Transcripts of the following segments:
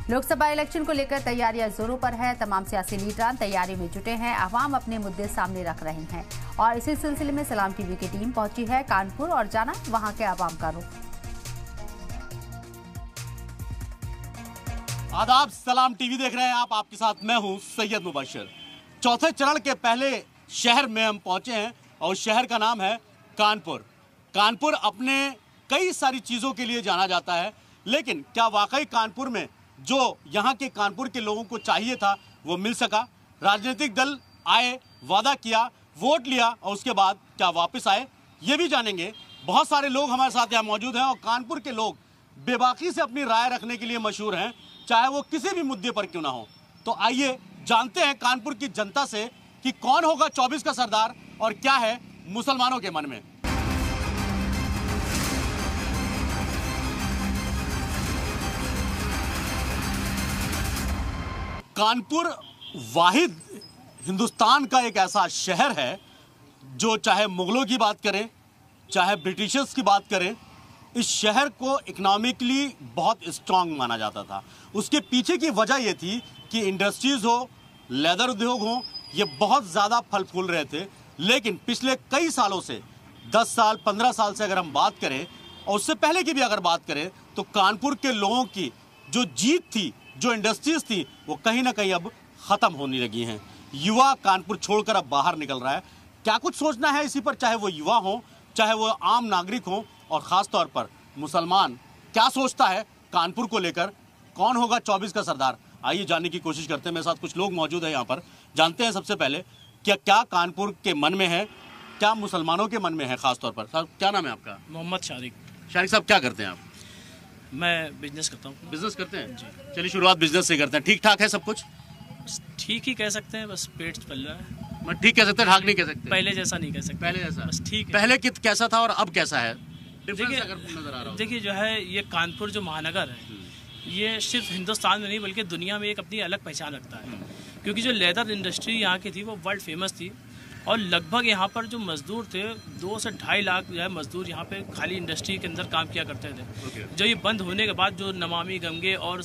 Lok Sabha election को लेकर तैयारियां जोरों पर है। तमाम सियासी लीडर तैयारी में जुटे हैं। आवाम अपने मुद्दे सामने रख रहे हैं और इसी सिलसिले में सलाम टीवी की टीम पहुंची है कानपुर और जाना वहां के आवाम का रुख। आदाब, सलाम टीवी देख रहे हैं आप। आपके साथ मैं हूं सैयद मुबशर। चौथे चरण के पहले शहर में हम पहुंचे हैं और शहर का नाम है कानपुर। कानपुर अपने कई सारी चीज़ों के लिए जाना जाता है, लेकिन क्या वाकई कानपुर में जो यहाँ के कानपुर के लोगों को चाहिए था वो मिल सका? राजनीतिक दल आए, वादा किया, वोट लिया और उसके बाद क्या वापस आए, ये भी जानेंगे। बहुत सारे लोग हमारे साथ यहाँ मौजूद हैं और कानपुर के लोग बेबाकी से अपनी राय रखने के लिए मशहूर हैं, चाहे वो किसी भी मुद्दे पर क्यों ना हो। तो आइए जानते हैं कानपुर की जनता से कि कौन होगा 24 का सरदार और क्या है मुसलमानों के मन में। कानपुर वाहिद हिंदुस्तान का एक ऐसा शहर है जो चाहे मुगलों की बात करें, चाहे ब्रिटिशर्स की बात करें, इस शहर को इकोनॉमिकली बहुत स्ट्रांग माना जाता था। उसके पीछे की वजह यह थी कि इंडस्ट्रीज हो, लेदर उद्योग हो, ये बहुत ज़्यादा फल फूल रहे थे। लेकिन पिछले कई सालों से 10 साल 15 साल से अगर हम बात करें और उससे पहले की भी अगर बात करें तो कानपुर के लोगों की जो जीत थी, जो इंडस्ट्रीज थी, वो कहीं ना कहीं अब ख़त्म होने लगी हैं। युवा कानपुर छोड़कर अब बाहर निकल रहा है। क्या कुछ सोचना है इसी पर, चाहे वो युवा हो, चाहे वो आम नागरिक हो और ख़ास तौर पर मुसलमान क्या सोचता है कानपुर को लेकर? कौन होगा 24 का सरदार? आइए जानने की कोशिश करते हैं। मेरे साथ कुछ लोग मौजूद हैं यहाँ पर। जानते हैं सबसे पहले क्या कानपुर के मन में है, क्या मुसलमानों के मन में है ख़ास तौर पर? साहब क्या नाम है आपका? मोहम्मद शारिक। शारिक साहब क्या करते हैं आप? मैं बिजनेस करता हूँ। बिजनेस करते हैं? चलिए शुरुआत बिजनेस से करते हैं। ठीक ठाक है सब कुछ? ठीक ही कह सकते हैं, बस पेट चल रहा है। मैं ठीक कह सकते हैं, ठाक नहीं कह सकते? पहले जैसा नहीं कह सकते। पहले जैसा बस ठीक है। पहले कैसा था और अब कैसा है? देखिए जो है ये कानपुर जो महानगर है, ये सिर्फ हिंदुस्तान में नहीं बल्कि दुनिया में एक अपनी अलग पहचान रखता है। क्योंकि जो लेदर इंडस्ट्री यहाँ की थी वो वर्ल्ड फेमस थी और लगभग यहाँ पर जो मजदूर थे 2 से 2.5 लाख जो है मजदूर यहाँ पे खाली इंडस्ट्री के अंदर काम किया करते थे। जो ये बंद होने के बाद जो नमामि गंगे और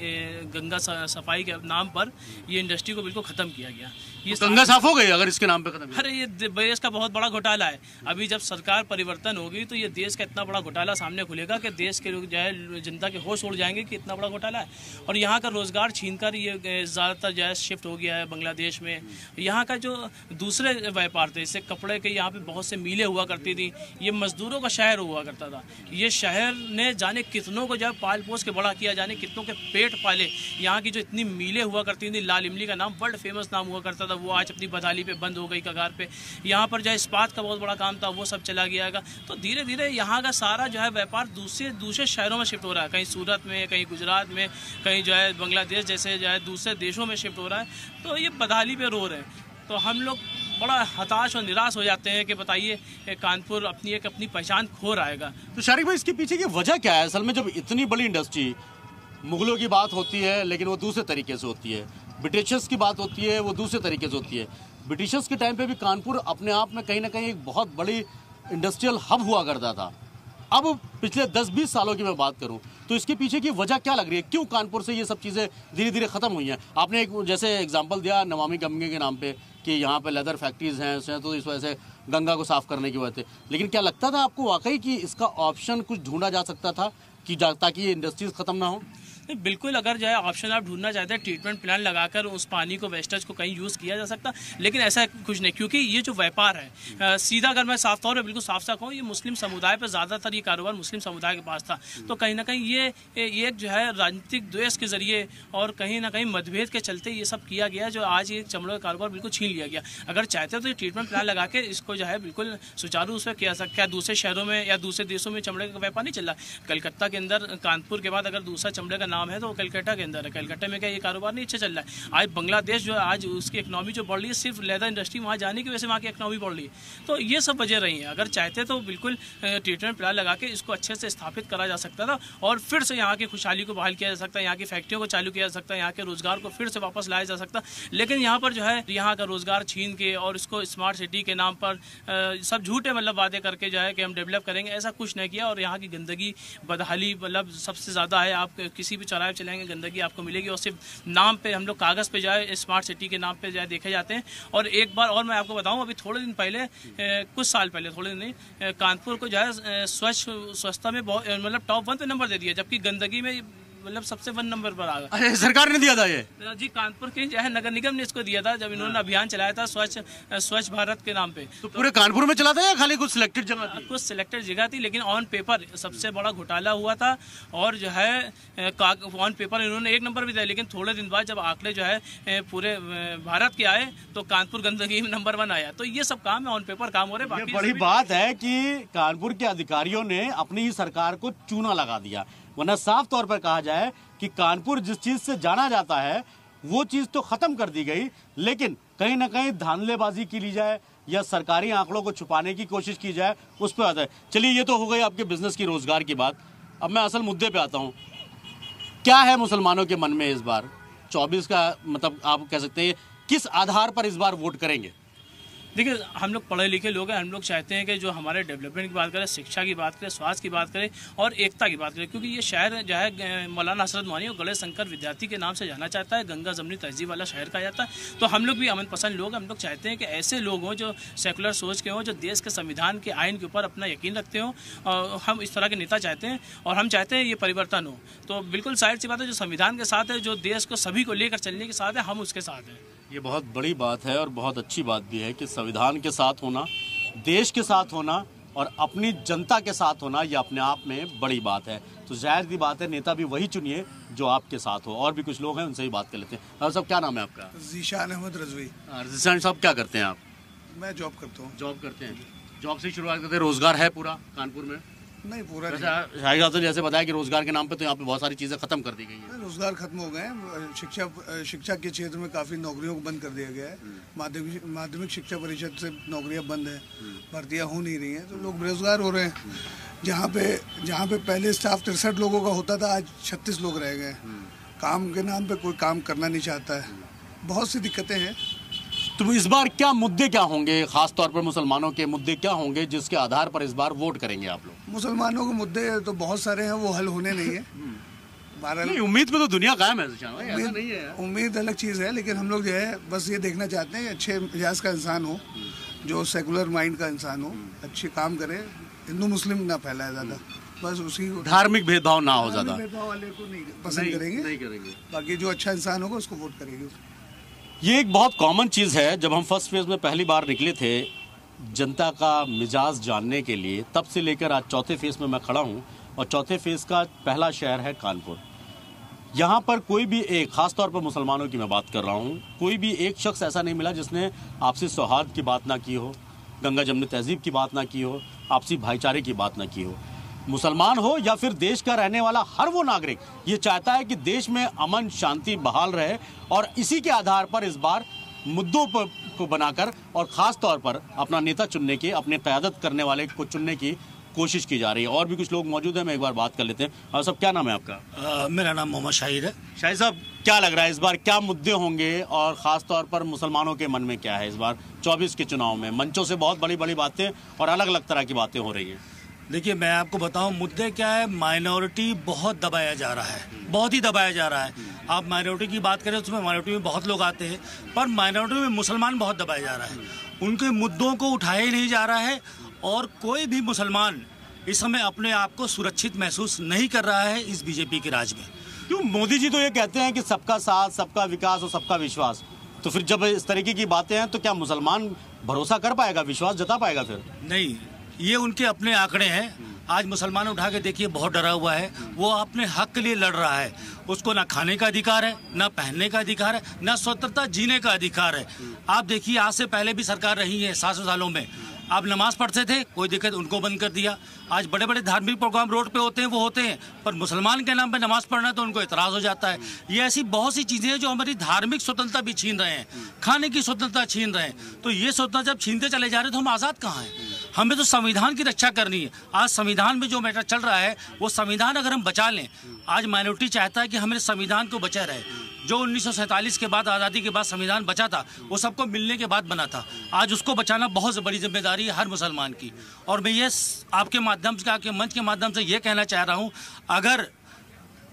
गंगा सफाई के नाम पर ये इंडस्ट्री को बिल्कुल ख़त्म किया गया। ये गंगा साफ हो गई अगर इसके नाम पे खत्म? अरे ये देश का बहुत बड़ा घोटाला है। अभी जब सरकार परिवर्तन होगी तो ये देश का इतना बड़ा घोटाला सामने खुलेगा कि देश के लोग जो है जनता के होश उड़ जाएंगे कि इतना बड़ा घोटाला है। और यहाँ का रोजगार छीनकर ये ज़्यादातर जो है शिफ्ट हो गया है बांग्लादेश में। यहाँ का जो दूसरे व्यापार थे, जैसे कपड़े के यहाँ पे बहुत से मिलें हुआ करती थी, ये मजदूरों का शहर हुआ करता था। ये शहर ने जाने कितनों को जो है पाल पोस के बड़ा किया, जाने कितनों के पेट पाले। यहाँ की जो इतनी मिलें हुआ करती थी, लाल इमली का नाम वर्ल्ड फेमस नाम हुआ करता था, वो आज अपनी बदहाली पे बंद हो गई कगार पे। यहाँ पर जो है इस्पात का बहुत बड़ा काम था, वो सब चला गया। तो धीरे धीरे यहाँ का सारा जो है व्यापार दूसरे शहरों में शिफ्ट हो रहा है। कहीं सूरत में, कहीं गुजरात में, कहीं जो है बांग्लादेश जैसे जो है दूसरे देशों में शिफ्ट हो रहा है। तो ये बदहाली पे रो रहे हैं। तो हम लोग बड़ा हताश और निराश हो जाते हैं कि बताइए कानपुर अपनी पहचान खो रहा है। तो शारिक भाई इसके पीछे की वजह क्या है? असल में जब इतनी बड़ी इंडस्ट्री, मुगलों की बात होती है लेकिन वो दूसरे तरीके से होती है, ब्रिटिशर्स की बात होती है वो दूसरे तरीके से होती है। ब्रिटिशर्स के टाइम पे भी कानपुर अपने आप में कहीं ना कहीं एक बहुत बड़ी इंडस्ट्रियल हब हुआ करता था। अब पिछले 10-20 सालों की मैं बात करूं तो इसके पीछे की वजह क्या लग रही है? क्यों कानपुर से ये सब चीज़ें धीरे धीरे ख़त्म हुई हैं? आपने एक जैसे एग्जांपल दिया नमामि गंगे के नाम पे कि यहाँ पे लेदर फैक्ट्रीज हैं, तो इस वजह से गंगा को साफ़ करने की वजह से। लेकिन क्या लगता था आपको वाकई कि इसका ऑप्शन कुछ ढूंढा जा सकता था कि ताकि ये इंडस्ट्रीज ख़त्म ना हो? बिल्कुल, अगर जो है ऑप्शन आप ढूंढना चाहते हैं, ट्रीटमेंट प्लान लगाकर उस पानी को, वेस्टेज को कहीं यूज़ किया जा सकता, लेकिन ऐसा कुछ नहीं। क्योंकि ये जो व्यापार है सीधा अगर मैं साफ तौर पे बिल्कुल साफ साफ कहूँ, ये मुस्लिम समुदाय पर ज़्यादातर ये कारोबार मुस्लिम समुदाय के पास था। तो कहीं ना कहीं ये एक जो है राजनीतिक द्वेष के जरिए और कहीं ना कहीं मतभेद के चलते ये सब किया गया, जो आज ये चमड़े का कारोबार बिल्कुल छीन लिया गया। अगर चाहते तो ये ट्रीटमेंट प्लान लगा के इसको जो है बिल्कुल सुचारू रूप से किया सकता। क्या दूसरे शहरों में या दूसरे देशों में चमड़े का व्यापार नहीं चल रहा? कलकत्ता के अंदर कानपुर के बाद अगर दूसरा चमड़े का नाम है तो कलकत्ता के अंदर है। कलकत्ता में क्या ये कारोबार नहीं अच्छा चल रहा है? आज बांग्लादेश जो है, आज उसकी इकोनॉमी जो बढ़ रही है, सिर्फ लेदर इंडस्ट्री वहाँ जाने की वजह से वहाँ की इकोनॉमी बढ़ रही है। तो ये सब वजह रही है। अगर चाहते तो बिल्कुल ट्रीटमेंट प्लान लगा के इसको अच्छे से स्थापित करा जा सकता था और फिर से यहाँ की खुशहाली को बहाल किया जा सकता है, यहाँ की फैक्ट्रियों को चालू किया जा सकता है, यहाँ के रोजगार को फिर से वापस लाया जा सकता। लेकिन यहाँ पर जो है यहाँ का रोजगार छीन के और इसको स्मार्ट सिटी के नाम पर सब झूठे मतलब वादे करके जो है कि हम डेवलप करेंगे, ऐसा कुछ नहीं किया। और यहाँ की गंदगी, बदहाली मतलब सबसे ज़्यादा है। आप किसी भी चौराहे पे चलेंगे गंदगी आपको मिलेगी, और सिर्फ नाम पे हम लोग कागज़ पे जाए स्मार्ट सिटी के नाम पे जाए देखे जाते हैं। और एक बार और मैं आपको बताऊं, अभी थोड़े दिन पहले कुछ साल पहले, थोड़े दिन नहीं, कानपुर को जो है स्वच्छता में बहुत मतलब टॉप 1 पे नंबर दे दिया, जबकि गंदगी में मतलब सबसे 1 नंबर पर आ गया। सरकार ने दिया था ये? जी, कानपुर के जो है नगर निगम ने इसको दिया था जब इन्होंने अभियान चलाया था स्वच्छ भारत के नाम पे। तो पूरे कानपुर में चला था या खाली कुछ सिलेक्टेड जगह थी? कुछ सिलेक्टेड जगह थी, लेकिन ऑन पेपर सबसे बड़ा घोटाला हुआ था। और जो है ऑन पेपर इन्होंने 1 नंबर भी दिया, लेकिन थोड़े दिन बाद जब आंकड़े जो है पूरे भारत के आए तो कानपुर गंदगी में नंबर 1 आया। तो ये सब काम है, ऑन पेपर काम हो रहे हैं। बड़ी बात है कि कानपुर के अधिकारियों ने अपनी ही सरकार को चूना लगा दिया, वरना साफ तौर पर कहा जाए कि कानपुर जिस चीज से जाना जाता है वो चीज तो खत्म कर दी गई, लेकिन कहीं ना कहीं धांधलेबाजी की ली जाए या सरकारी आंकड़ों को छुपाने की कोशिश की जाए, उस पर आता है। चलिए, ये तो हो गई आपके बिजनेस की, रोजगार की बात। अब मैं असल मुद्दे पे आता हूँ। क्या है मुसलमानों के मन में इस बार 24 का, मतलब आप कह सकते हैं किस आधार पर इस बार वोट करेंगे? देखिए, हम लोग पढ़े लिखे लोग हैं, हम लोग चाहते हैं कि जो हमारे डेवलपमेंट की बात करें, शिक्षा की बात करें, स्वास्थ्य की बात करें और एकता की बात करें, क्योंकि ये शहर जो है मौलाना हसरत मोहानी और गणेश शंकर विद्यार्थी के नाम से जाना चाहता है, गंगा जमनी तहजीब वाला शहर कहा जाता है। तो हम लोग भी अमन पसंद लोग, हम लोग चाहते हैं कि ऐसे लोग हों जो सेकुलर सोच के हों, जो देश के संविधान के आइन के ऊपर अपना यकीन रखते हों, और हम इस तरह के नेता चाहते हैं और हम चाहते हैं ये परिवर्तन हो। तो बिल्कुल जाहिर सी बात है, जो संविधान के साथ है, जो देश को सभी को लेकर चलने के साथ है, हम उसके साथ हैं। ये बहुत बड़ी बात है और बहुत अच्छी बात भी है कि संविधान के साथ होना, देश के साथ होना और अपनी जनता के साथ होना, ये अपने आप में बड़ी बात है। तो जाहिर सी बात है, नेता भी वही चुनिए जो आपके साथ हो। और भी कुछ लोग हैं, उनसे ही बात कर लेते हैं। और सब, क्या नाम है आपका? ज़ीशान अहमद रजवी। ज़ीशान साहब, क्या करते हैं आप? मैं जॉब करता हूँ। जॉब करते हैं? जॉब से शुरुआत करते हैं। रोजगार है पूरा कानपुर में? नहीं, पूरा नहीं। शाहिद साहब ने जैसे बताया कि रोजगार के नाम पे तो यहाँ पे बहुत सारी चीजें खत्म कर दी गई हैं। रोजगार खत्म हो गए हैं। शिक्षा के क्षेत्र में काफ़ी नौकरियों को बंद कर दिया गया है। माध्यमिक शिक्षा परिषद से नौकरियां बंद हैं, भर्तियां हो नहीं रही हैं, तो लोग बेरोजगार हो रहे हैं। जहाँ पे पहले स्टाफ 63 लोगों का होता था, आज 36 लोग रह गए। काम के नाम पे कोई काम करना नहीं चाहता है। बहुत सी दिक्कतें हैं। तो इस बार क्या मुद्दे क्या होंगे, खास तौर पर मुसलमानों के मुद्दे क्या होंगे जिसके आधार पर इस बार वोट करेंगे आप लोग? मुसलमानों के मुद्दे तो बहुत सारे हैं, वो हल होने नहीं है। नहीं, उम्मीद पे तो दुनिया कायम है। ऐसा नहीं है, उम्मीद अलग चीज़ है, लेकिन हम लोग जो है बस ये देखना चाहते हैं अच्छे मिजाज का इंसान हो, जो सेकुलर माइंड का इंसान हो, अच्छे काम करे, हिंदू मुस्लिम ना फैलाए ज़्यादा, बस उसी धार्मिक भेदभाव ना हो ज़्यादा। भेदभाव वाले को नहीं पसंद करेंगे, बाकी जो अच्छा इंसान होगा उसको वोट करेंगे। ये एक बहुत कॉमन चीज़ है। जब हम फर्स्ट फेज में पहली बार निकले थे जनता का मिजाज जानने के लिए, तब से लेकर आज चौथे फेज में मैं खड़ा हूँ और चौथे फेज का पहला शहर है कानपुर। यहाँ पर कोई भी एक, खास तौर पर मुसलमानों की मैं बात कर रहा हूँ, कोई भी एक शख्स ऐसा नहीं मिला जिसने आपसी सौहार्द की बात ना की हो, गंगा जमनी तहजीब की बात ना की हो, आपसी भाईचारे की बात ना की हो। मुसलमान हो या फिर देश का रहने वाला हर वो नागरिक ये चाहता है कि देश में अमन शांति बहाल रहे, और इसी के आधार पर इस बार मुद्दों को बनाकर और ख़ास तौर पर अपना नेता चुनने की, अपने क़यादत करने वाले को चुनने की कोशिश की जा रही है। और भी कुछ लोग मौजूद हैं, मैं एक बार बात कर लेते हैं। और सब, क्या नाम है आपका? मेरा नाम मोहम्मद शाहिद है। शाहिद साहब, क्या लग रहा है इस बार क्या मुद्दे होंगे और ख़ास तौर पर मुसलमानों के मन में क्या है इस बार 24 के चुनाव में? मंचों से बहुत बड़ी बड़ी बातें और अलग अलग तरह की बातें हो रही हैं। देखिए, मैं आपको बताऊं मुद्दे क्या है। माइनॉरिटी बहुत दबाया जा रहा है, बहुत ही दबाया जा रहा है। आप माइनॉरिटी की बात करें तो उसमें माइनॉरिटी में बहुत लोग आते हैं, पर माइनॉरिटी में मुसलमान बहुत दबाया जा रहा है। उनके मुद्दों को उठाया ही नहीं जा रहा है और कोई भी मुसलमान इस समय अपने आप को सुरक्षित महसूस नहीं कर रहा है इस बीजेपी के राज में। क्यों? मोदी जी तो ये कहते हैं कि सबका साथ, सबका विकास और सबका विश्वास। तो फिर जब इस तरीके की बातें हैं तो क्या मुसलमान भरोसा कर पाएगा, विश्वास जता पाएगा? फिर नहीं, ये उनके अपने आंकड़े हैं। आज मुसलमान उठा के देखिए, बहुत डरा हुआ है। वो अपने हक के लिए लड़ रहा है। उसको ना खाने का अधिकार है, ना पहनने का अधिकार है, ना स्वतंत्रता जीने का अधिकार है। आप देखिए, आज से पहले भी सरकार रही है 700 सालों में। आप नमाज पढ़ते थे, कोई दिक्कत, उनको बंद कर दिया। आज बड़े बड़े धार्मिक प्रोग्राम रोड पे होते हैं, वो होते हैं, पर मुसलमान के नाम पे नमाज पढ़ना तो उनको इतराज़ हो जाता है। ये ऐसी बहुत सी चीज़ें हैं जो हमारी धार्मिक स्वतंत्रता भी छीन रहे हैं, खाने की स्वतंत्रता छीन रहे हैं। तो ये स्वतंत्रता जब छीनते चले जा रहे हैं तो हम आज़ाद कहाँ हैं? हमें तो संविधान की रक्षा करनी है। आज संविधान में जो मैटर चल रहा है, वो संविधान अगर हम बचा लें, आज माइनॉरिटी चाहता है कि हमें संविधान को बचा रहे। जो 1947 के बाद, आज़ादी के बाद संविधान बचा था, वो सबको मिलने के बाद बना था। आज उसको बचाना बहुत बड़ी जिम्मेदारी है हर मुसलमान की। और मैं ये आपके माध्यम से, आपके मंच के माध्यम से ये कहना चाह रहा हूँ, अगर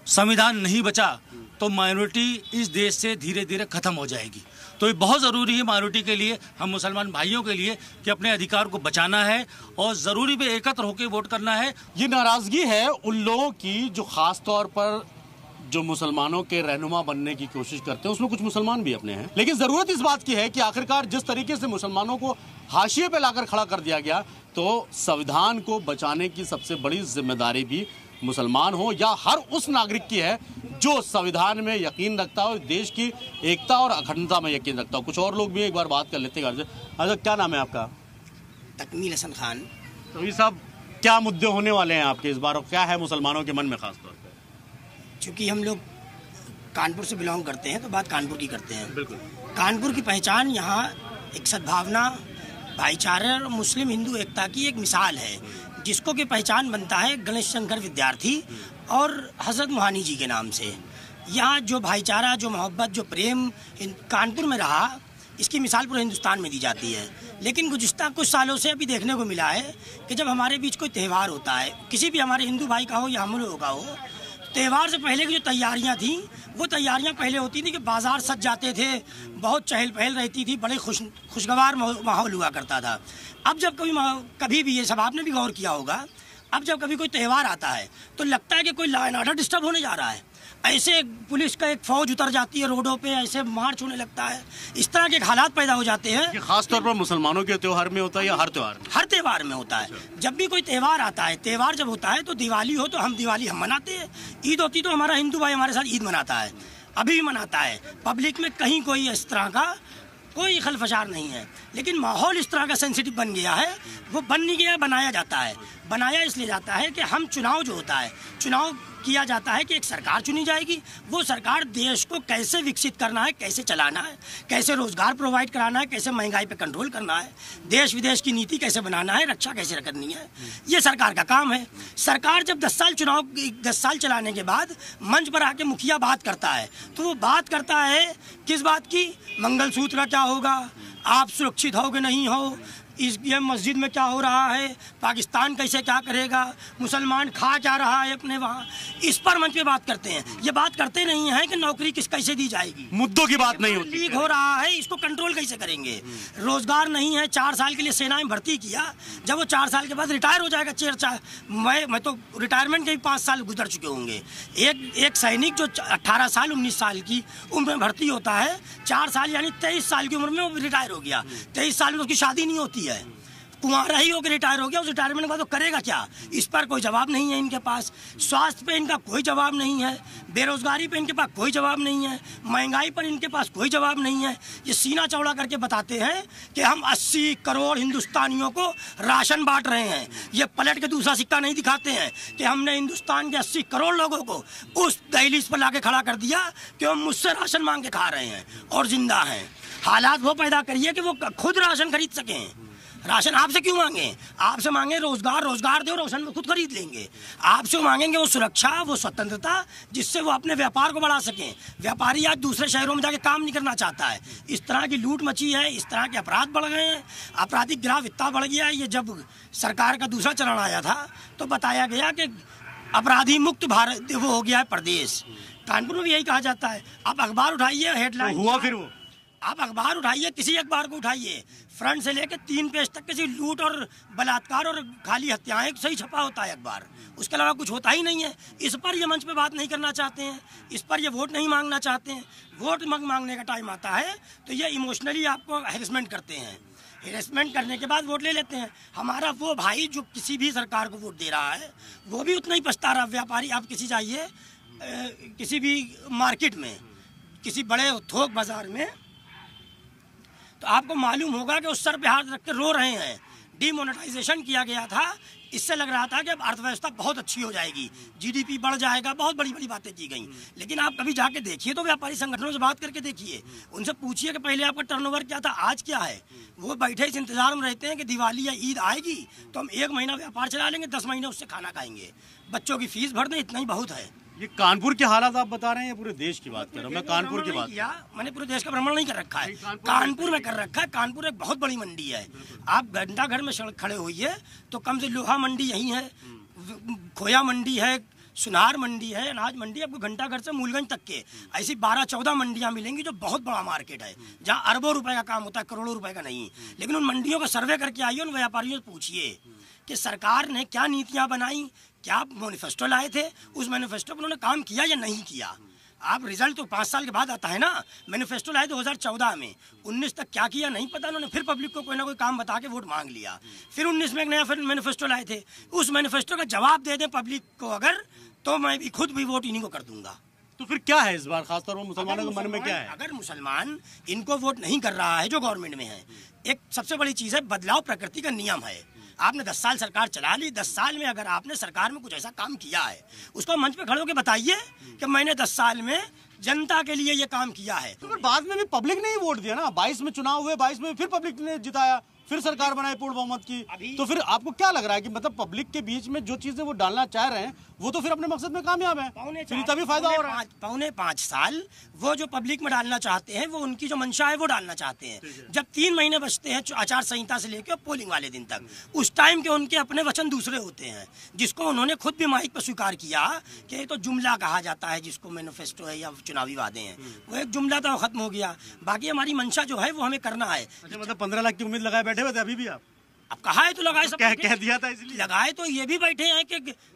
संविधान नहीं बचा तो माइनॉरिटी इस देश से धीरे धीरे खत्म हो जाएगी। तो ये बहुत ज़रूरी है माइनॉरिटी के लिए, हम मुसलमान भाइयों के लिए, कि अपने अधिकार को बचाना है और ज़रूरी भी एकत्र होकर वोट करना है। ये नाराज़गी है उन लोगों की जो ख़ास तौर पर जो मुसलमानों के रहनुमा बनने की कोशिश करते हैं, उसमें कुछ मुसलमान भी अपने हैं। लेकिन ज़रूरत इस बात की है कि आखिरकार जिस तरीके से मुसलमानों को हाशिए पे लाकर खड़ा कर दिया गया, तो संविधान को बचाने की सबसे बड़ी जिम्मेदारी भी मुसलमान हो या हर उस नागरिक की है जो संविधान में यकीन रखता हो, देश की एकता और अखंडता में यकीन रखता हो। कुछ और लोग भी एक बार बात कर लेते हैं। अच्छा, क्या नाम है आपका? तकमील हसन खान। तो ये सब क्या मुद्दे होने वाले हैं आपके इस बार, और क्या है मुसलमानों के मन में खास तौर पर? चूँकि हम लोग कानपुर से बिलोंग करते हैं तो बात कानपुर की करते हैं। बिल्कुल। कानपुर की पहचान यहाँ एक सद्भावना, भाईचारे और मुस्लिम हिंदू एकता की एक मिसाल है, जिसको की पहचान बनता है गणेश शंकर विद्यार्थी और हजरत मोहानी जी के नाम से। यहाँ जो भाईचारा, जो मोहब्बत, जो प्रेम कानपुर में रहा, इसकी मिसाल पूरे हिंदुस्तान में दी जाती है। लेकिन गुज़िश्ता कुछ सालों से अभी देखने को मिला है कि जब हमारे बीच कोई त्यौहार होता है, किसी भी हमारे हिंदू भाई का हो या हम लोगों का हो, त्यौहार से पहले की जो तैयारियां थी, वो तैयारियां पहले होती थी कि बाजार सज जाते थे, बहुत चहल पहल रहती थी, बड़े खुशगवार माहौल हुआ करता था। अब जब कभी भी, ये सब आपने भी गौर किया होगा, अब जब कभी कोई त्यौहार आता है तो लगता है कि कोई लॉ एंड ऑर्डर डिस्टर्ब होने जा रहा है। ऐसे पुलिस का एक फौज उतर जाती है रोडों पे, ऐसे मार्च होने लगता है, इस तरह के हालात पैदा हो जाते हैं। ये खास तौर पर मुसलमानों के त्योहार में होता है या हर त्योहार में? हर त्यौहार में होता है। जब भी कोई त्यौहार आता है, त्यौहार जब होता है तो दिवाली हो तो हम दिवाली हम मनाते हैं, ईद होती तो हमारा हिंदू भाई हमारे साथ ईद मनाता है, अभी भी मनाता है। पब्लिक में कहीं कोई इस तरह का कोई खलफशार नहीं है। लेकिन माहौल इस तरह का सेंसिटिव बन गया है, वो बन नहीं गया, बनाया जाता है। बनाया इसलिए जाता है कि हम चुनाव जो होता है, चुनाव किया जाता है कि एक सरकार चुनी जाएगी, वो सरकार देश को कैसे विकसित करना है, कैसे चलाना है, कैसे रोजगार प्रोवाइड कराना है, कैसे महंगाई पे कंट्रोल करना है, देश विदेश की नीति कैसे बनाना है, रक्षा कैसे करनी है, ये सरकार का काम है। सरकार जब 10 साल चलाने के बाद मंच पर आके मुखिया बात करता है, तो वो बात करता है किस बात की? मंगलसूत्र का क्या होगा, आप सुरक्षित हो कि नहीं हो, ये मस्जिद में क्या हो रहा है, पाकिस्तान कैसे क्या करेगा, मुसलमान खा क्या रहा है अपने वहाँ, इस पर मंच पे बात करते हैं। ये बात करते नहीं हैं कि नौकरी कैसे दी जाएगी, मुद्दों की बात नहीं होती। लीक हो रहा है, इसको कंट्रोल कैसे करेंगे, रोजगार नहीं है, 4 साल के लिए सेना में भर्ती किया, जब वो 4 साल के बाद रिटायर हो जाएगा, मैं तो रिटायरमेंट के भी 5 साल गुजर चुके होंगे। एक सैनिक जो 18 साल 19 साल की उम्र में भर्ती होता है, 4 साल यानी 23 साल की उम्र में वो रिटायर हो गया, 23 साल में उसकी शादी नहीं होती है, कुंवारा ही होकर रिटायर हो गया, उस रिटायरमेंट के बाद तो करेगा क्या? इस पर कोई जवाब नहीं है इनके पास। स्वास्थ्य पे इनका कोई जवाब नहीं है, बेरोजगारी पे इनके पास कोई जवाब नहीं है, महंगाई पर इनके पास कोई जवाब नहीं है। ये सीना चौड़ा करके बताते हैं कि हम 80 करोड़ हिंदुस्तानियों को राशन बांट रहे हैं। ये पलट के दूसरा सिक्का नहीं दिखाते हैं कि हमने हिंदुस्तान के 80 करोड़ लोगों को उस दहलीज पर लाके खड़ा कर दिया कि हम मुझसे राशन मांग के खा रहे हैं और जिंदा हैं। हालात वो पैदा करिए कि वो खुद राशन खरीद सकें। राशन आपसे क्यों मांगे? आपसे मांगे रोजगार दो, राशन में खुद खरीद लेंगे। आपसे मांगेंगे वो सुरक्षा, वो स्वतंत्रता, जिससे वो अपने व्यापार को बढ़ा सकें। व्यापारी आज दूसरे शहरों में जाके काम नहीं करना चाहता है। इस तरह की लूट मची है, इस तरह के अपराध बढ़ गए हैं, आपराधिक गिराव इतना बढ़ गया है। ये जब सरकार का दूसरा चरण आया था तो बताया गया कि अपराधी मुक्त भारत वो हो गया है प्रदेश। कानपुर में भी यही कहा जाता है। आप अखबार उठाइए, हेडलाइन हुआ फिर वो, आप अखबार उठाइए, किसी अखबार को उठाइए, फ्रंट से लेकर 3 पेज तक किसी लूट और बलात्कार और खाली हत्याएं सही छपा होता है अखबार, उसके अलावा कुछ होता ही नहीं है। इस पर ये मंच पे बात नहीं करना चाहते हैं, इस पर ये वोट नहीं मांगना चाहते हैं। वोट मांगने का टाइम आता है तो ये इमोशनली आपको हैरेसमेंट करते हैं, हैरेसमेंट करने के बाद वोट ले लेते हैं। हमारा वो भाई जो किसी भी सरकार को वोट दे रहा है वो भी उतना ही पछता रहा। व्यापारी, आप किसी जाइए किसी भी मार्केट में, किसी बड़े थोक बाजार में, तो आपको मालूम होगा कि उस सर पे हाथ रख के रो रहे हैं। डिमोनेटाइजेशन किया गया था, इससे लग रहा था कि अब अर्थव्यवस्था बहुत अच्छी हो जाएगी, जीडीपी बढ़ जाएगा, बहुत बड़ी बड़ी बातें की गई। लेकिन आप कभी जाके देखिए तो व्यापारी संगठनों से बात करके देखिए, उनसे पूछिए कि पहले आपका टर्नओवर क्या था, आज क्या है। वो बैठे इस इंतजार में रहते हैं कि दिवाली या ईद आएगी तो हम 1 महीना व्यापार चला लेंगे, 10 महीने उससे खाना खाएंगे, बच्चों की फीस भर दें, इतना ही बहुत है। ये कानपुर के हालात आप बता रहे हैं या पूरे देश की बात कर रहा हूँ? मैं कानपुर की बात किया, मैंने पूरे देश का भ्रमण नहीं कर रखा है, कानपुर में कर रखा है। कानपुर एक बहुत बड़ी मंडी है। आप घंटा घर में खड़े होइए तो कम से लोहा मंडी यही है, खोया मंडी है, सुनार मंडी है, अनाज मंडी, आपको घंटाघर से मूलगंज तक के ऐसी 12-14 मंडियां मिलेंगी जो बहुत बड़ा मार्केट है, जहां अरबों रुपए का काम होता है, करोड़ों रुपए का नहीं। लेकिन उन मंडियों का सर्वे करके आइए, उन व्यापारियों से पूछिए कि सरकार ने क्या नीतियां बनाई, क्या मैनिफेस्टो लाए थे, उस मैनिफेस्टो पर उन्होंने काम किया या नहीं किया। आप रिजल्ट तो 5 साल के बाद आता है ना। मैनिफेस्टो लाए 2014 में, 19 तक क्या किया नहीं पता। उन्होंने फिर पब्लिक को कोई ना कोई काम बता के वोट मांग लिया। फिर 19 में एक नया फिर मैनिफेस्टो लाए थे। उस मैनिफेस्टो का जवाब दे दें पब्लिक को अगर, तो मैं भी खुद भी वोट इन्हीं को कर दूंगा। तो फिर क्या है इस बार खासतौर पर मुसलमानों के मन में क्या है? अगर मुसलमान इनको वोट नहीं कर रहा है जो गवर्नमेंट में है, एक सबसे बड़ी चीज है बदलाव प्रकृति का नियम है। आपने 10 साल सरकार चला ली, 10 साल में अगर आपने सरकार में कुछ ऐसा काम किया है, उसको मंच पे खड़े होकर बताइए कि मैंने 10 साल में जनता के लिए ये काम किया है। तो फिर बाद में भी पब्लिक ने ही वोट दिया ना। 22 में चुनाव हुए, 22 में फिर पब्लिक ने जिताया, फिर सरकार बनाई पूर्ण बहुमत की। तो फिर आपको क्या लग रहा है कि मतलब पब्लिक के बीच में जो चीजें वो डालना चाह रहे हैं वो तो फिर अपने मकसद में कामयाब है, फिर तभी फायदा हो रहा है। 5.25 साल वो जो पब्लिक में डालना चाहते हैं, वो उनकी जो मंशा है वो डालना चाहते हैं। जब 3 महीने बचते हैं आचार संहिता से लेकर पोलिंग वाले दिन तक, उस टाइम के उनके अपने वचन दूसरे होते हैं, जिसको उन्होंने खुद भी माइक पर स्वीकार किया कि ये तो जुमला कहा जाता है, जिसको मैनिफेस्टो है या चुनावी वादे हैं, वो एक जुमला तो खत्म हो गया। बाकी हमारी मंशा जो है वो हमें करना है। मतलब 15 लाख की उम्मीद लगाए बैठे हुए थे अभी भी आप? अब कहा है तो लगाए, सब कह दिया था इसलिए लगाए। तो ये भी बैठे हैं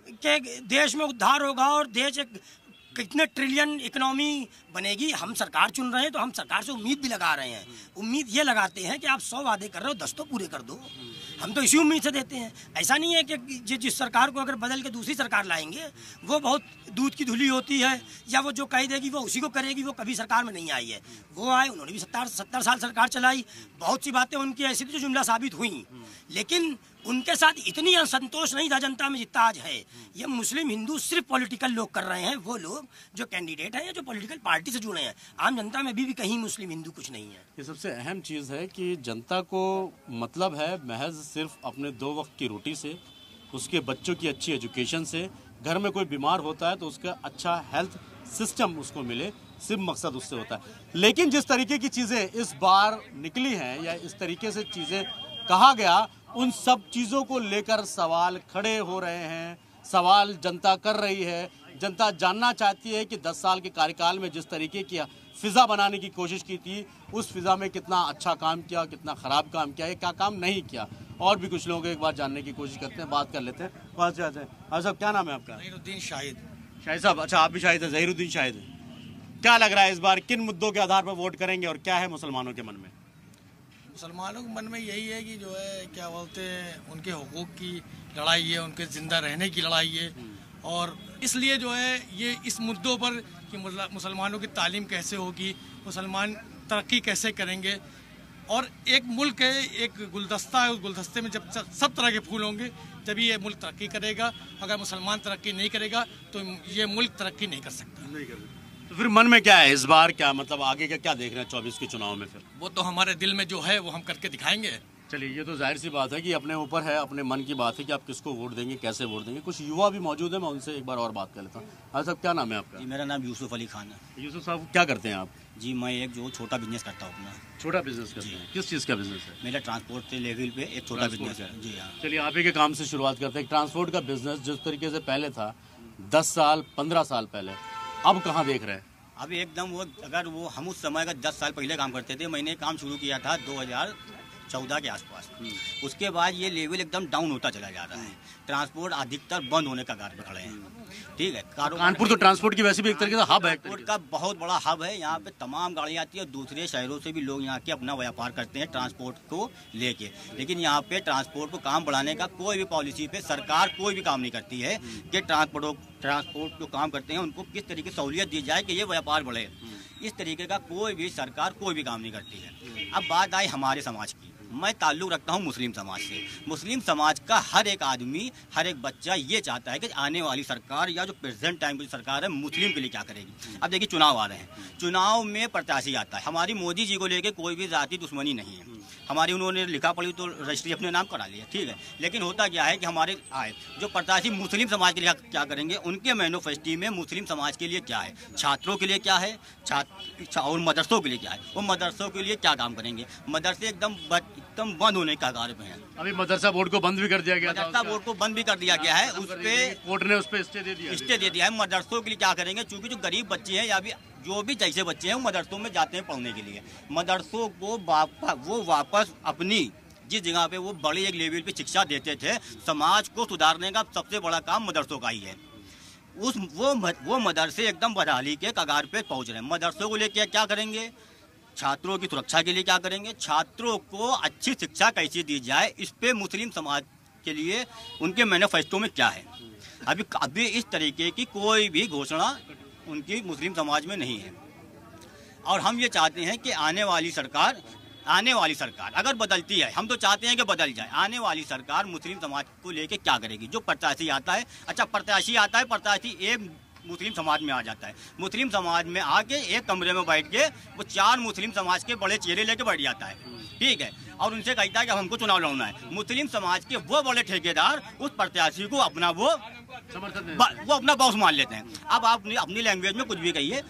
कि देश में उद्धार होगा और देश एक कितने ट्रिलियन इकोनॉमी बनेगी। हम सरकार चुन रहे हैं तो हम सरकार से उम्मीद भी लगा रहे हैं। उम्मीद ये लगाते हैं कि आप 100 वादे कर रहे हो, 10 तो पूरे कर दो। हम तो इसी उम्मीद से देते हैं। ऐसा नहीं है कि जिस सरकार को अगर बदल के दूसरी सरकार लाएंगे वो बहुत दूध की धुली होती है, या वो जो कह देगी वो उसी को करेगी। वो कभी सरकार में नहीं आई है। वो आए, उन्होंने भी 70 साल सरकार चलाई। बहुत सी बातें उनकी ऐसी थी जो जुमला साबित हुई, लेकिन उनके साथ इतनी असंतोष नहीं था जनता में जितना आज है। ये मुस्लिम हिंदू सिर्फ पॉलिटिकल लोग कर रहे हैं, वो लोग जो कैंडिडेट हैं या जो पॉलिटिकल पार्टी से जुड़े हैं। आम जनता में भी कहीं मुस्लिम हिंदू कुछ नहीं है। ये सबसे अहम चीज़ है कि जनता को मतलब है महज सिर्फ अपने 2 वक्त की रोटी से, उसके बच्चों की अच्छी एजुकेशन से, घर में कोई बीमार होता है तो उसका अच्छा हेल्थ सिस्टम उसको मिले, सिर्फ मकसद उससे होता है। लेकिन जिस तरीके की चीज़ें इस बार निकली हैं या इस तरीके से चीज़ें कहा गया, उन सब चीज़ों को लेकर सवाल खड़े हो रहे हैं, सवाल जनता कर रही है। जनता जानना चाहती है कि 10 साल के कार्यकाल में जिस तरीके की फिजा बनाने की कोशिश की थी, उस फिजा में कितना अच्छा काम किया, कितना ख़राब काम किया, क्या काम नहीं किया। और भी कुछ लोगों को एक बार जानने की कोशिश करते हैं, बात कर लेते हैं। कौन से आते हैं? हाँ साहब, क्या नाम है आपका? ज़हीरुद्दीन शाहिद। शाहिद साहब, अच्छा आप भी शाहिद है, ज़हीरुद्दीन शाहिद। क्या लग रहा है इस बार किन मुद्दों के आधार पर वोट करेंगे और क्या है मुसलमानों के मन में? मुसलमानों के मन में यही है कि जो है क्या बोलते हैं, उनके हुकूक की लड़ाई है, उनके ज़िंदा रहने की लड़ाई है। और इसलिए जो है ये इस मुद्दों पर कि मुसलमानों की तालीम कैसे होगी, मुसलमान तरक्की कैसे करेंगे। और एक मुल्क है, एक गुलदस्ता है, उस गुलदस्ते में जब सब तरह के फूल होंगे तभी ये मुल्क तरक्की करेगा। अगर मुसलमान तरक्की नहीं करेगा तो ये मुल्क तरक्की नहीं कर सकता। तो फिर मन में क्या है इस बार, क्या मतलब आगे का क्या देख रहे हैं 24 के चुनाव में? फिर वो तो हमारे दिल में जो है वो हम करके दिखाएंगे। चलिए, ये तो जाहिर सी बात है कि अपने ऊपर है, अपने मन की बात है कि आप किसको वोट देंगे, कैसे वोट देंगे। कुछ युवा भी मौजूद है, मैं उनसे एक बार और बात कर लेता हूँ। हाँ साहब, क्या नाम है आपका? जी, मेरा नाम यूसुफ अली खान है। यूसुफ साहब, क्या करते हैं आप? जी, मैं एक जो छोटा बिजनेस करता हूँ अपना। छोटा बिजनेस करते हैं? किस चीज़ का बिजनेस है? मेरा ट्रांसपोर्ट के लेवल पे एक छोटा बिजनेस है। जी हाँ। चलिए, आप ही के काम से शुरुआत करते हैं। ट्रांसपोर्ट का बिजनेस जिस तरीके से पहले था 10 साल 15 साल पहले, अब कहाँ देख रहे हैं? अभी एकदम वो, अगर वो हम उस समय का 10 साल पहले काम करते थे, मैंने काम शुरू किया था 2014 के आसपास। उसके बाद ये लेवल एकदम डाउन होता चला जा रहा है। ट्रांसपोर्ट अधिकतर बंद होने का कगार पे खड़े हैं। ठीक है, कानपुर तो ट्रांसपोर्ट की वैसे भी एक तरीके से हब है, ट्रांसपोर्ट का बहुत बड़ा हब है। यहाँ पे तमाम गाड़ियाँ आती है और दूसरे शहरों से भी लोग यहाँ के अपना व्यापार करते हैं ट्रांसपोर्ट को लेके। लेकिन यहाँ पे ट्रांसपोर्ट को काम बढ़ाने का कोई भी पॉलिसी पे सरकार कोई भी काम नहीं करती है कि ट्रांसपोर्ट जो काम करते हैं उनको किस तरीके से सहूलियत दी जाए कि ये व्यापार बढ़े। इस तरीके का कोई भी सरकार कोई भी काम नहीं करती है। अब बात आई हमारे समाज की। मैं ताल्लुक़ रखता हूँ मुस्लिम समाज से। मुस्लिम समाज का हर एक आदमी, हर एक बच्चा ये चाहता है कि आने वाली सरकार या जो प्रेजेंट टाइम की सरकार है मुस्लिम के लिए क्या करेगी। अब देखिए, चुनाव आ रहे हैं, चुनाव में प्रत्याशी आता है। हमारी मोदी जी को लेके कोई भी ज़ाती दुश्मनी नहीं है हमारी। उन्होंने लिखा पढ़ी तो रजिस्ट्री अपने नाम करा लिया, ठीक है। लेकिन होता क्या है कि हमारे आए जो प्रत्याशी मुस्लिम समाज के लिए क्या करेंगे, उनके मैनिफेस्टो में मुस्लिम समाज के लिए क्या है, छात्रों के लिए क्या है, और मदरसों के लिए क्या है, वो मदरसों के लिए क्या काम करेंगे। मदरसे एकदम एकदम बंद होने के कगार पे हैं। अभी मदरसा बोर्ड को बंद भी कर दिया गया था। मदरसा बोर्ड को बंद भी कर दिया गया है, उस पे कोर्ट ने उस पे स्टे दे दिया है। मदरसों के लिए क्या करेंगे, क्योंकि जो गरीब बच्चे हैं या भी जो भी जैसे बच्चे हैं वो मदरसों में जाते हैं पढ़ने के लिए। मदरसों को वो वापस अपनी जिस जगह पे वो बड़ी एक लेवल पे शिक्षा देते थे, समाज को सुधारने का सबसे बड़ा काम मदरसों का ही है। वो मदरसे एकदम बदहाली के कगार पे पहुंच रहे हैं। मदरसों को लेकर क्या करेंगे, छात्रों की सुरक्षा के लिए क्या करेंगे, छात्रों को अच्छी शिक्षा कैसे दी जाए, इस पे मुस्लिम समाज के लिए उनके मैनिफेस्टो में क्या है। अभी इस तरीके की कोई भी घोषणा उनकी मुस्लिम समाज में नहीं है। और हम ये चाहते हैं कि आने वाली सरकार अगर बदलती है, हम तो चाहते हैं कि बदल जाए, आने वाली सरकार मुस्लिम समाज को लेके क्या करेगी। जो प्रत्याशी आता है, अच्छा प्रत्याशी आता है, प्रत्याशी एक मुस्लिम समाज में आ जाता है, मुस्लिम समाज में आके एक कमरे में बैठ के वो 4 मुस्लिम समाज के बड़े चेहरे लेके बैठ जाता है, ठीक है, और उनसे कहता है कि हमको चुनाव लड़ना है। मुस्लिम समाज के वो बड़े ठेकेदार उस प्रत्याशी को अपना वो अपना बॉस मान लेते हैं। अब आप अपनी लैंग्वेज में कुछ भी कहिए,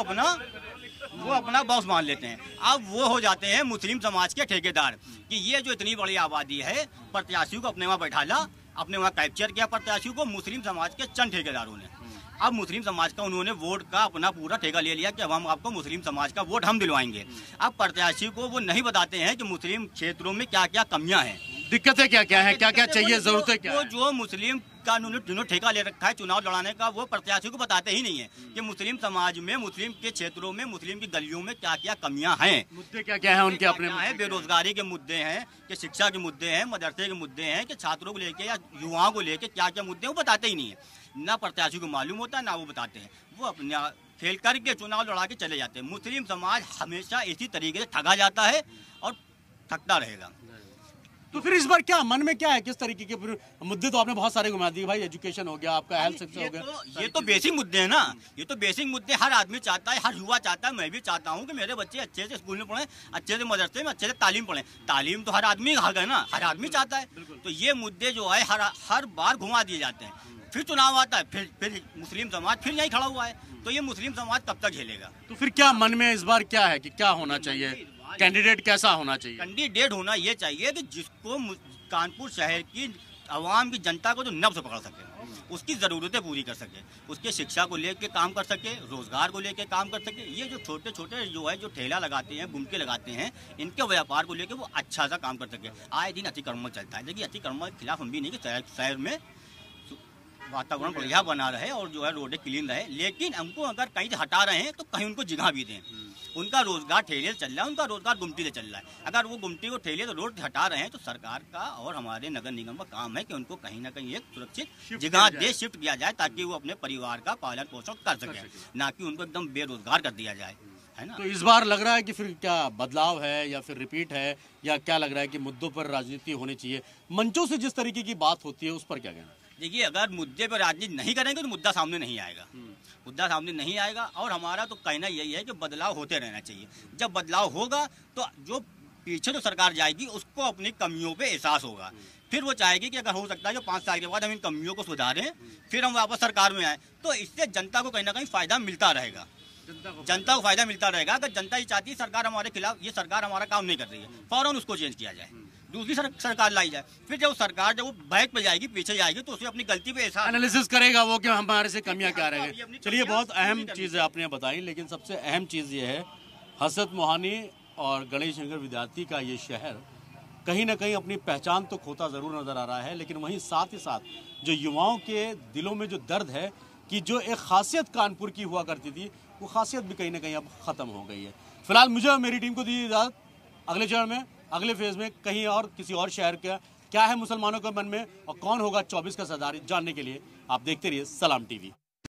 वो अपना बॉस मान लेते हैं। अब वो हो जाते हैं मुस्लिम समाज के ठेकेदार कि ये जो इतनी बड़ी आबादी है, प्रत्याशी को अपने वहाँ बैठाला, अपने वहाँ कैप्चर किया प्रत्याशी को मुस्लिम समाज के चंद ठेकेदारों ने। अब मुस्लिम समाज का उन्होंने वोट का अपना पूरा ठेका ले लिया कि अब हम आपको मुस्लिम समाज का वोट हम दिलवाएंगे। अब प्रत्याशी को वो नहीं बताते हैं कि मुस्लिम क्षेत्रों में क्या क्या कमियां हैं, दिक्कतें क्या क्या हैं, क्या क्या चाहिए, जरूरतें क्या है। जो मुस्लिम का उन्होंने ठेका ले रखा है चुनाव लड़ाने का, वो प्रत्याशी को बताते ही नहीं है कि मुस्लिम समाज में, मुस्लिम के क्षेत्रों में, मुस्लिम की गलियों में क्या क्या कमियां हैं, मुद्दे क्या क्या हैं उनके अपने हैं। बेरोजगारी के मुद्दे हैं, कि शिक्षा के मुद्दे हैं, मदरसे के मुद्दे हैं, कि छात्रों को लेके या युवाओं को लेके क्या क्या मुद्दे हैं, वो बताते ही नहीं है। ना प्रत्याशी को मालूम होता है, ना वो बताते हैं, वो अपना खेल करके चुनाव लड़ा के चले जाते हैं। मुस्लिम समाज हमेशा इसी तरीके से ठगा जाता है और ठगता रहेगा। तो फिर इस बार क्या मन में क्या है, किस तरीके के फिर मुद्दे? तो आपने बहुत सारे घुमा दिए भाई, एजुकेशन हो गया, आपका हेल्थ सेक्टर हो गया, ये तो बेसिक मुद्दे हैं ना, ये तो बेसिक मुद्दे हर आदमी चाहता है, हर युवा चाहता है। मैं भी चाहता हूँ कि मेरे बच्चे अच्छे से स्कूल में पढ़ें, अच्छे से मदरसे में अच्छे से तालीम पढ़ें। तालीम तो हर आदमी हक है ना, हर आदमी चाहता है। तो ये मुद्दे जो है हर बार घुमा दिए जाते हैं। फिर चुनाव आता है, फिर मुस्लिम समाज फिर यहीं खड़ा हुआ है, तो ये मुस्लिम समाज कब तक झेलेगा। तो फिर क्या मन में इस बार क्या है कि क्या होना चाहिए, कैंडिडेट कैसा होना चाहिए? कैंडिडेट होना ये चाहिए कि जिसको कानपुर शहर की आवाम की जनता को जो नब्ज पकड़ सके, उसकी ज़रूरतें पूरी कर सके, उसके शिक्षा को लेके काम कर सके, रोजगार को लेके काम कर सके। ये जो छोटे छोटे जो है जो ठेला लगाते हैं, गुमके लगाते हैं, इनके व्यापार को लेके वो अच्छा सा काम कर सके। आए दिन अतिक्रमण चलता है, लेकिन अतिक्रमण के खिलाफ हम भी नहीं कि शहर में वातावरण बढ़िया बना रहे और जो है रोडें क्लीन रहे, लेकिन हमको अगर कहीं से हटा रहे हैं तो कहीं उनको जगह भी दें। उनका रोजगार ठेले से चल रहा है, उनका रोजगार गुमटी से चल रहा है। अगर वो गुमटी को ठेले से रोड हटा रहे हैं तो सरकार का और हमारे नगर निगम का काम है कि उनको कहीं ना कहीं एक सुरक्षित जगह दे, शिफ्ट किया जाए, ताकि वो अपने परिवार का पालन पोषण कर सके, ना कि उनको एकदम बेरोजगार कर दिया जाए, है ना। तो इस बार लग रहा है कि फिर क्या बदलाव है या फिर रिपीट है, या क्या लग रहा है कि मुद्दों पर राजनीति होनी चाहिए? मंचों से जिस तरीके की बात होती है उस पर क्या कहना? देखिए, अगर मुद्दे पर राजनीति नहीं करेंगे तो मुद्दा सामने नहीं आएगा, मुद्दा सामने नहीं आएगा। और हमारा तो कहना यही है कि बदलाव होते रहना चाहिए। जब बदलाव होगा तो जो पीछे तो सरकार जाएगी उसको अपनी कमियों पे एहसास होगा, फिर वो चाहेगी कि अगर हो सकता है कि 5 साल के बाद हम इन कमियों को सुधारें, फिर हम वापस सरकार में आए, तो इससे जनता को कहीं ना कहीं फायदा मिलता रहेगा, जनता को फायदा मिलता रहेगा। अगर जनता ये चाहती है सरकार हमारे खिलाफ, ये सरकार हमारा काम नहीं कर रही है, फौरन उसको चेंज किया जाए, दूसरी सरकार लाई जाए। फिर जब सरकार जब वो बैक पे जाएगी, पीछे जाएगी, तो उसे अपनी गलती पे ऐसा एनालिसिस करेगा वो कि हमारे से कमियां क्या रह गई। चलिए, बहुत अहम चीज़ें आपने बताई, लेकिन सबसे अहम चीज़ ये है, हसरत मोहानी और गणेश नगर विद्यार्थी का ये शहर कहीं ना कहीं अपनी पहचान तो खोता ज़रूर नज़र आ रहा है, लेकिन वहीं साथ ही साथ जो युवाओं के दिलों में जो दर्द है कि जो एक खासियत कानपुर की हुआ करती थी, वो खासियत भी कहीं ना कहीं अब ख़त्म हो गई है। फिलहाल मुझे और मेरी टीम को दी इजाज़त, अगले चरण में, अगले फेज में कहीं और किसी और शहर का क्या है मुसलमानों के मन में और कौन होगा 24 का सरदार, जानने के लिए आप देखते रहिए सलाम टीवी।